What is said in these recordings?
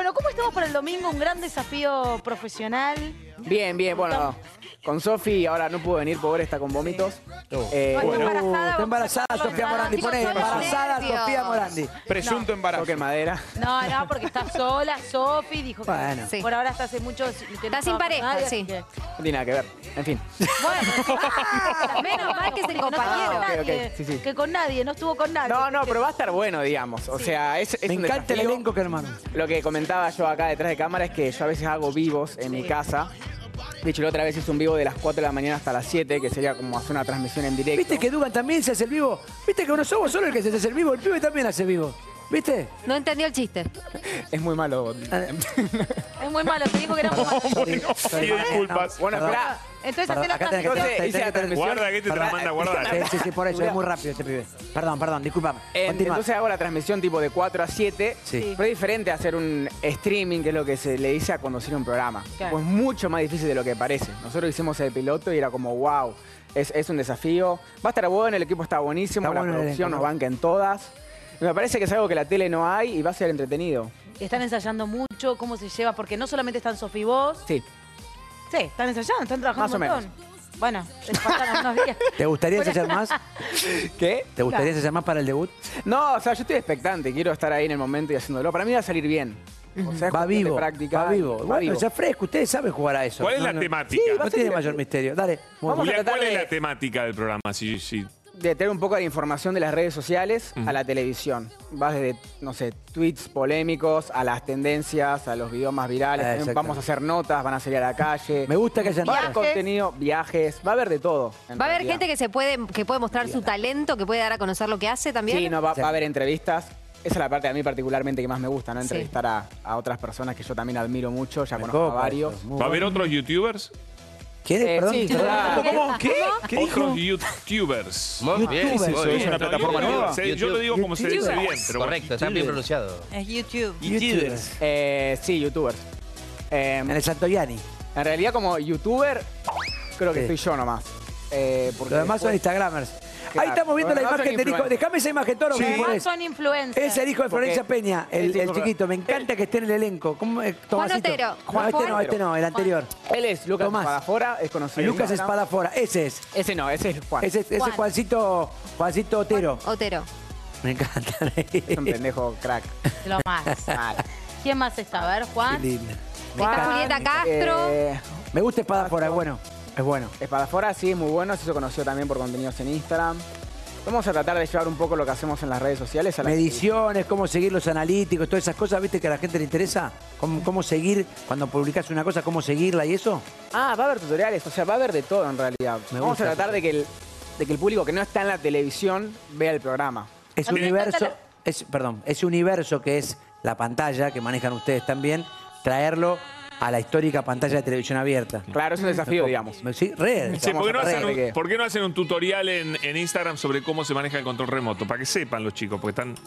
Bueno, ¿cómo estamos para el domingo? Un gran desafío profesional. Bien, bien, bueno, con Sofi ahora no pudo venir, pobre, está con vómitos. Está embarazada Sofía Morandi, Chicos, poné, solo embarazada nervios. Sofía Morandi. Presunto embarazo. Toque madera. No, porque está sola. Sofi dijo que Bueno. Sí. por ahora está hace mucho... que Está no sin estaba con pareja, nadie, sí. así que- No tiene nada que ver, en fin. Bueno, Menos mal que es el no estuvo compañero. con nadie, Ok, sí. que con nadie, no estuvo con nadie. No, pero va a estar bueno, digamos. O sea, es Me un encanta el desafío. elenco que hermano. Lo que comentaba yo acá detrás de cámara es que yo a veces hago vivos en mi casa. De hecho, la otra vez hice un vivo de las 4 de la mañana hasta las 7, que sería como hacer una transmisión en directo. ¿Viste que Dugan también se hace el vivo? ¿Viste que no somos solo el que se hace el vivo? El pibe también hace vivo. ¿Viste? No entendió el chiste. Es muy malo. Es muy malo, te dijo que era muy malo. Pido disculpas. Bueno, Perdón. espera. Entonces Perdón, hacé la acá tenés que- transmisión. Entonces hice la transmisión. Guarda que te la manda a guardar. Sí, por eso, es muy rápido este pibe. Perdón, discúlpame. Continúa. Entonces hago la transmisión tipo de 4 a 7. Sí. Pero es diferente a hacer un streaming, que es lo que se le dice a conducir un programa. Claro. Pues mucho más difícil de lo que parece. Nosotros hicimos el piloto y era como, wow, es un desafío. Va a estar bueno, el equipo está buenísimo, Está la bueno el producción elenco, nos ¿no? banca en todas. Y me parece que es algo que la tele no hay y va a ser entretenido. Están ensayando mucho, cómo se lleva, porque no solamente están Sofi y vos. Sí. Sí, están ensayando, están trabajando Más o un montón. Bueno, les faltan unos días. ¿Te gustaría ensayar más? ¿Qué? ¿Te gustaría ensayar más para el debut? No, o sea, yo estoy expectante, quiero estar ahí en el momento y haciéndolo. Para mí va a salir bien. O sea, es Va cuestión de vivo, práctica va vivo. y Bueno, ya fresco, ustedes saben jugar a eso. ¿Cuál es No, la no. temática? Sí, va a no ser tiene mayor divertido. misterio. Dale. Vamos a Julián, tratar ¿cuál es de- la temática del programa? Sí. De tener un poco de información de las redes sociales a la televisión. Vas desde, no sé, tweets polémicos, a las tendencias, a los videos más virales. También exactamente. vamos a hacer notas, van a salir a la calle. Me gusta que hayan Va a haber notas. contenido, viajes, va a haber de todo. en Va a haber realidad. gente que puede mostrar su talento, que puede dar a conocer lo que hace también. Sí, no, va a haber entrevistas. Esa es la parte a mí particularmente que más me gusta, ¿no? Sí. Entrevistar a otras personas que yo también admiro mucho, ya Me conozco a copa varios. eso, muy ¿Va a haber bueno. otros youtubers? ¿Quieres? Perdón. sí, perdón. ya. ¿Cómo? ¿Qué? ¿Qué dijo? Otros youtubers. Muy bien, YouTubers. muy ¿Es bien. una plataforma YouTube. nueva? Yo lo digo como se dice bien, pero Correcto, está bien pronunciado. Es YouTube. YouTubers. Sí, youtubers. En el Santoyani. En realidad, como youtuber, creo que Sí. soy yo nomás. Porque Los demás son después- Instagramers. Claro. Ahí estamos viendo Los la demás son imagen del hijo. influencers. Déjame esa imagen, Toro. Los que demás pones. son influencers. Es el hijo de Florencia Porque- Peña, el el chico- chiquito. Me encanta que esté en el elenco. ¿Cómo, Tomasito? Otero. No, este no, el anterior. Él es Lucas Tomás. Espadafora, es conocido. en Lucas Instagram. Espadafora. Ese es. Ese no, ese es Juan. Ese Juan. Juancito Otero. Otero. Me encanta. Es un pendejo crack. Lo más. Mal. ¿Quién más está? A ver, Qué Juan. linda. Está Julieta Castro. Me gusta Espadafora, es bueno. Es bueno. Espadafora sí es muy bueno, se hizo conocido también por contenidos en Instagram. Vamos a tratar de llevar un poco lo que hacemos en las redes sociales a la Mediciones, cómo seguir los analíticos, todas esas cosas, ¿viste que a la gente le interesa? ¿Cómo seguir, cuando publicás una cosa, cómo seguirla y eso? Ah, va a haber tutoriales, o sea, va a haber de todo en realidad. Me Vamos a gusta tratar de que el público que no está en la televisión vea el programa. Ese A mí me universo, encanta ese universo que es la pantalla, que manejan ustedes también, traerlo a la histórica pantalla de televisión abierta. Claro, es un desafío, digamos. Sí, re. Sí, Vamos ¿por qué, no a tratar hacen de un, que- por qué no hacen un tutorial en Instagram sobre cómo se maneja el control remoto? Para que sepan los chicos, porque están...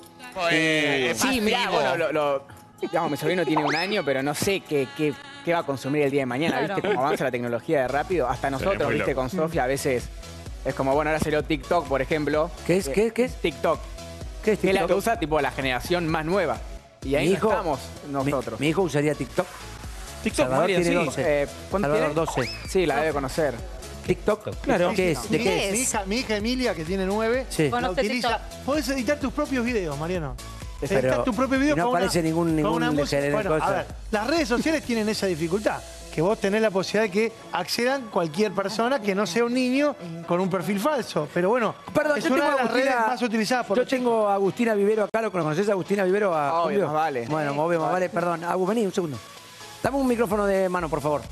Sí, mirá, bueno, digamos, mi sobrino tiene 1 año, pero no sé qué va a consumir el día de mañana, Claro. ¿viste? Cómo avanza la tecnología de rápido. Hasta nosotros, muy ¿viste? loco. Con Sofía a veces es como, bueno, ahora salió TikTok, por ejemplo. ¿Qué es? ¿Qué es? TikTok. ¿Qué es Que es la que TikTok? usa tipo la generación más nueva. Y ahí Mi no hijo- estamos nosotros. Mi hijo usaría TikTok. TikTok, Salvador María, tiene sí. 12. ¿Cuánto Salvador, tiene? 12. Sí, la debe conocer. TikTok, claro. ¿Qué es? ¿De ¿Qué qué es? es? Mi hija Emilia, que tiene 9, Sí. Bueno, la Conoce utiliza. TikTok. Podés editar tus propios videos, Mariano. Pero Editar tu propio video no con aparece una, ningún con una música. género de Bueno, cosa. a ver, las redes sociales tienen esa dificultad. Que vos tenés la posibilidad de que accedan cualquier persona que no sea un niño con un perfil falso. Pero bueno, Perdón, es yo una tengo de a las redes Agustina, más utilizadas por yo los chicos. tengo a Agustina Vivero acá. ¿Lo conoces a Agustina Vivero? Obvio, Julio? más vale. Bueno, obvio, más vale. Perdón. Agus, vení un segundo. Dame un micrófono de mano, por favor.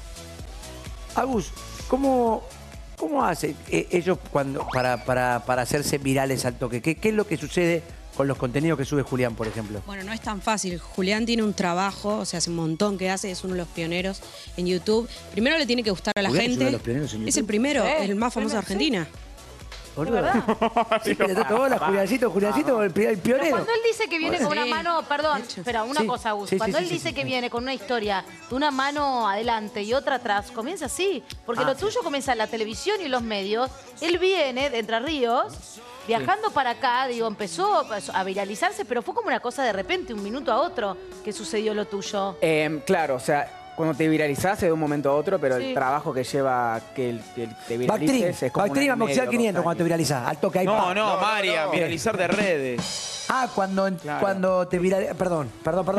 Agus, ¿cómo hacen ellos para hacerse virales al toque? ¿Qué es lo que sucede con los contenidos que sube Julián, por ejemplo? Bueno, no es tan fácil. Julián tiene un trabajo, o sea, hace un montón que hace, es uno de los pioneros en YouTube. Primero le tiene que gustar a la Julián es uno gente. de los pioneros en Es YouTube. el primero, Sí, el más famoso de primero, Argentina. Boludo. verdad. Sí, pero hola, Juliancito, el Pero pionero. cuando él dice que viene con una Sí. mano, perdón, espera, una Sí, cosa, Gus. sí, Cuando sí, él sí, dice sí, que sí. viene con una historia de una mano adelante y otra atrás, comienza así. Porque lo tuyo comienza en la televisión y en los medios. Él viene de Entre Ríos Viajando para acá, digo, empezó a viralizarse, pero fue como una cosa de repente, un minuto a otro, que sucedió lo tuyo. Claro, o sea, cuando te viralizás de un momento a otro, pero el trabajo que lleva que te viralices es como Bactrin, un Boxear medio, 500 2 cuando te viralizás. Al toque ahí. No, pa. no, Marian, viralizar de redes. Ah, cuando te viralizas. Perdón.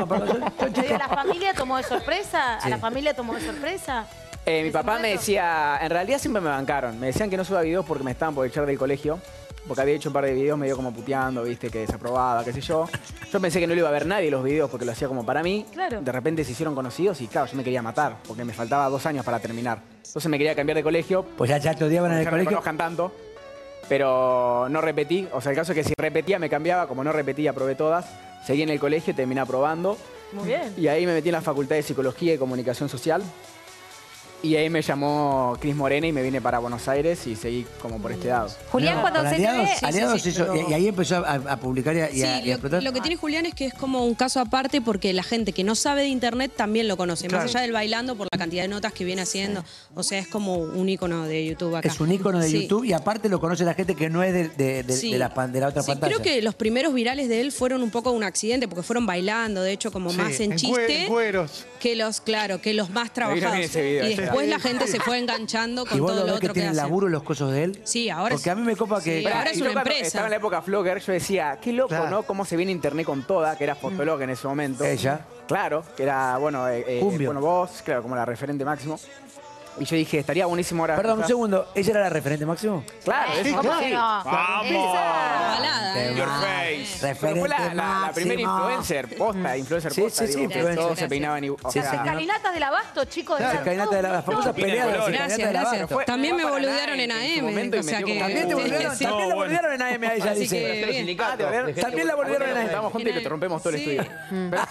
¿A la familia tomó de sorpresa? ¿A la familia tomó de sorpresa? Mi papá me decía, en realidad siempre me bancaron. Me decían que no suba videos porque me estaban por echar del colegio. Porque había hecho un par de videos medio como puteando, viste, que desaprobaba, qué sé yo. Yo pensé que no lo iba a ver nadie los videos porque lo hacía como para mí. Claro. De repente se hicieron conocidos y claro, yo me quería matar porque me faltaba 2 años para terminar. Entonces me quería cambiar de colegio. Pues ya te odiaban en el Ya no me colegio. conozcan tanto. Pero no repetí. O sea, el caso es que si repetía me cambiaba. Como no repetía, probé todas. Seguí en el colegio y terminé aprobando. Muy bien. Y ahí me metí en la Facultad de Psicología y Comunicación Social. Y ahí me llamó Cris Morena y me vine para Buenos Aires y seguí como por este lado. Julián, cuando Con se te aliados, ve... aliados sí, hizo- pero- y ahí empezó a publicar y a explotar. Lo que tiene Julián es que es como un caso aparte porque la gente que no sabe de internet también lo conoce, Claro. más allá del bailando por la cantidad de notas que viene haciendo. O sea, es como un ícono de YouTube acá. Es un ícono de Sí. YouTube y aparte lo conoce la gente que no es Sí. de la otra Sí, pantalla. creo que los primeros virales de él fueron un poco un accidente porque fueron bailando, de hecho, como Sí, más en en chiste cueros. que los más bien trabajados. ese video, Y ese. después la gente se fue enganchando con ¿Y vos todo lo lo ves que otro que tienen hace. laburo los cosos de él? Sí, ahora Porque a mí me copa que... Sí, ahora es Y una yo cuando empresa. estaba en la época Flogger, yo decía, qué loco, Claro. ¿no? Cómo se viene internet con toda, que era Fotolog en ese momento. Ella. Claro, que era, bueno, Cumbio. bueno, vos, claro, como la referente máximo. Y yo dije, estaría buenísimo ahora. Perdón, un quizás- segundo. ¿Ella era la referente máximo? Claro, Sí, eso ¿cómo sí. que no? ¡Vamos! balada, ¿eh? Your face. Pero fue Referente la primera máximo. influencer posta, influencer Sí, posta. sí, sí, digo, que influencer. todos se peinaban igual. Sí, sea, señor. Escalinatas del Abasto, chicos. Claro, escalinata de la famosa Pina pelea de las Colores. escalinatas de la Gracias. Abasto. También me Fue para boludearon Nike en en su AM. momento y O sea metió que... como- También te volvieron, Sí. también la No, volvieron en AM a ella, Así dice. que bien. También la volvieron en AM. Estamos juntos y que te rompemos todo el Sí. estudio.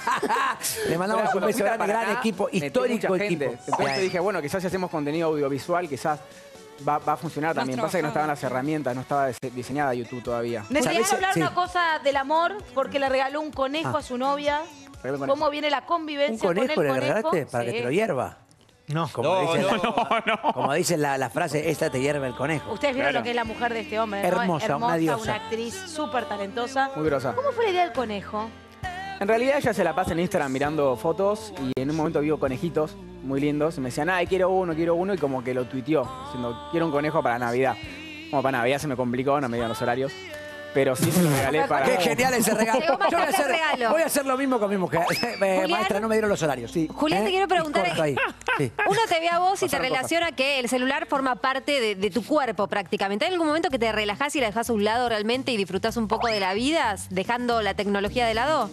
Le mandamos un Cuando beso fui a grande, gran Paraná, equipo, metí histórico mucha equipo. gente. Entonces dije, bueno, quizás si hacemos contenido audiovisual, quizás va a funcionar Más también. Pasa que no estaban trabajado. las herramientas, no estaba diseñada YouTube todavía. Necesitas ¿Sabés? hablar Sí. una cosa del amor porque le regaló un conejo a su novia. Regaló un conejo. ¿Cómo viene la convivencia ¿Un conejo con el le regalaste para que Sí. te lo hierva? No. Como dice, No. como dice la frase, esta te hierve el conejo. Ustedes vieron Claro. lo que es la mujer de este hombre, ¿no? Hermosa, una diosa. Una actriz súper talentosa. Muy grosa. ¿Cómo fue la idea del conejo? En realidad ella se la pasa en Instagram mirando fotos y en un momento vio conejitos muy lindos y me decían, ay, quiero uno y como que lo tuiteó, diciendo, quiero un conejo para Navidad. Como para Navidad se me complicó, no me dieron los horarios, pero sí se lo regalé para... Qué genial ese regalo. Llegó más Yo tarde el regalo. voy a hacer lo mismo con mi mujer. Maestra, no me dieron los horarios. Sí. Julián, te quiero preguntar, Y corto ahí. Sí. Uno te ve a vos y te Pasaron cosas. relaciona que el celular forma parte de tu cuerpo prácticamente. ¿Hay algún momento que te relajás y la dejás a un lado realmente y disfrutás un poco de la vida, dejando la tecnología de lado?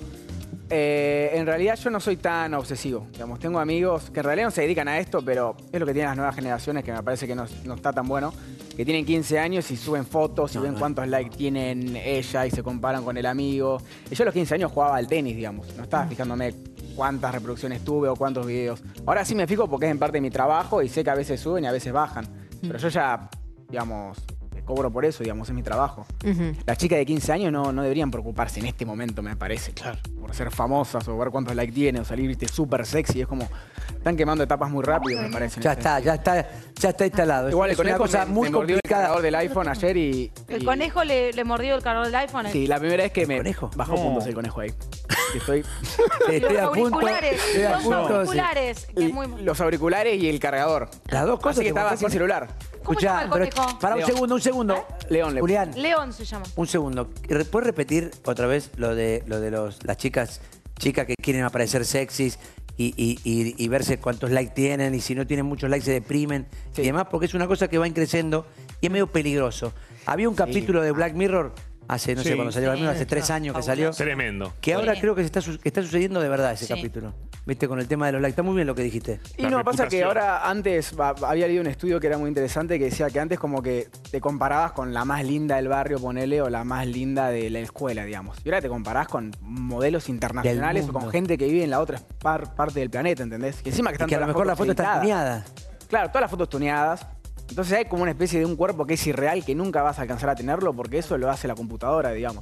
En realidad yo no soy tan obsesivo. Digamos, tengo amigos que en realidad no se dedican a esto, pero es lo que tienen las nuevas generaciones, que me parece que no está tan bueno. Que tienen 15 años y suben fotos y ven cuántos likes tienen ella y se comparan con el amigo. Y yo a los 15 años jugaba al tenis, digamos. No estaba fijándome cuántas reproducciones tuve o cuántos videos. Ahora sí me fijo porque es en parte de mi trabajo y sé que a veces suben y a veces bajan. Pero yo ya, digamos, cobro por eso, digamos, es mi trabajo. Las chicas de 15 años no deberían preocuparse en este momento, me parece. Claro. Por ser famosas o ver cuántos likes tienen o salir, viste, súper sexy. Es como, están quemando etapas muy rápido, me parece. Ya está instalado. Igual el Es una conejo cosa muy me mordió el complicada. cargador del iPhone ayer ¿El y- conejo le mordió el cargador del iPhone? Sí, la primera vez que me conejo? bajó puntos el conejo ahí. Y estoy... Estoy a punto. auriculares, Estoy a los punto, sí. auriculares. que es muy... Los auriculares y el cargador. Las dos cosas Así que te estaba mordió sin el conejo. celular. ¿Cómo se llama el conejo? Para un León. segundo. León. Julián, León se llama. un segundo. ¿Puedes repetir otra vez lo de las chicas que quieren aparecer sexys y verse cuántos likes tienen y si no tienen muchos likes se deprimen y demás? Porque es una cosa que va creciendo y es medio peligroso. Había un capítulo de Black Mirror hace, no sé Sí. cuándo salió Black Mirror, hace 3 años que salió. Tremendo. Que ahora Sí. creo que que está sucediendo de verdad ese Sí. capítulo. ¿Viste? Con el tema de los likes. Está muy bien lo que dijiste. Y La no, pasa que reputación. ahora antes había leído un estudio que era muy interesante que decía que antes como que te comparabas con la más linda del barrio, ponele, o la más linda de la escuela, digamos. Y ahora te comparás con modelos internacionales o mundo. con gente que vive en la otra parte del planeta, ¿entendés? Que encima que Y están que a lo todas las mejor la foto fotos está editadas. tuneada. Claro, todas las fotos tuneadas. Entonces hay como una especie de un cuerpo que es irreal, que nunca vas a alcanzar a tenerlo porque eso lo hace la computadora, digamos.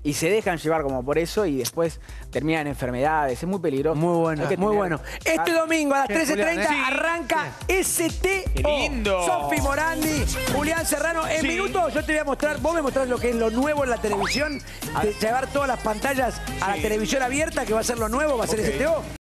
y se dejan llevar como por eso y después terminan en enfermedades. Es muy peligroso. Muy bueno, Hay que muy tener- bueno. Este domingo a las 13:30 Sí. arranca STO. ¡Qué lindo! Sofi Morandi, Julián Serrano. En Sí. minutos yo te voy a mostrar, vos me mostrás lo que es lo nuevo en la televisión, de llevar todas las pantallas a la televisión abierta, que va a ser lo nuevo, va a ser STO.